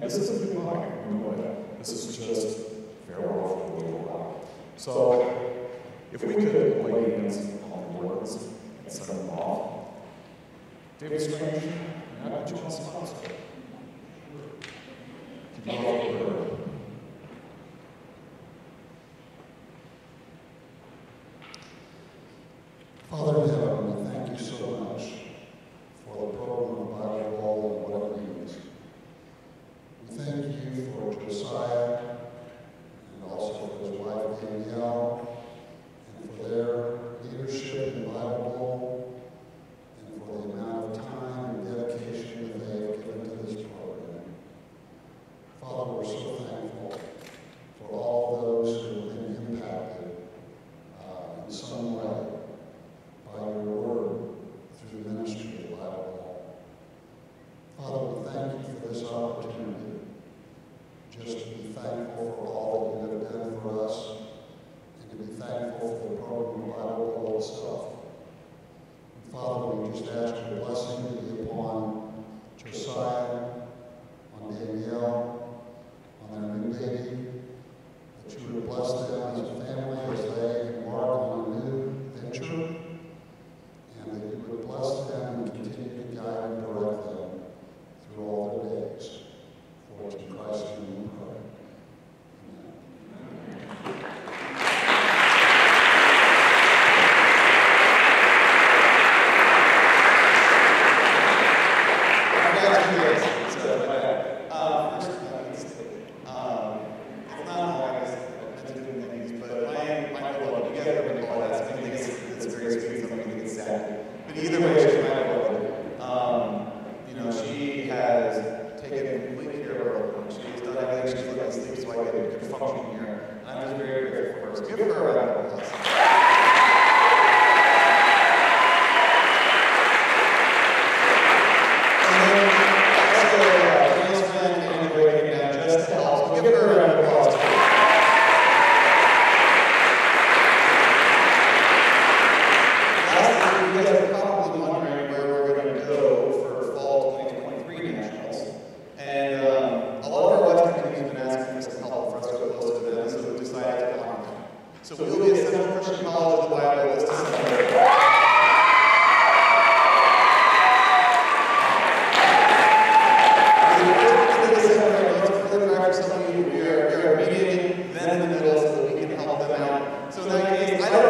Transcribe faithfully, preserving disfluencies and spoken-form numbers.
this isn't goodbye, you know that. This is just farewell for a little while. So, if we could lay hands on the words and send them off. David Strange, may I put you on the spot? Keep it off the word. Father in heaven, we thank you so much for the program of Bible and what it means. We thank you for Josiah and also for his wife Danielle and for their leadership in Bible and for the amount of time and dedication that they have given to this program. Father, we're so thankful for all those who have been impacted uh, in some way by your word through the ministry of Bible. Father, we thank you for this opportunity just to be thankful for all that you have done for us and to be thankful for the program of Bible itself. And Father, we just ask your blessing to be upon Josiah, on Danielle, on their new baby, that you would bless them as a family as they embark on a new venture, and that you would bless them and continue to guide and direct them through all their days. For it's in Christ's name we pray. We are, we are mediating them in the middle so that we can help them out. So in that case, I don't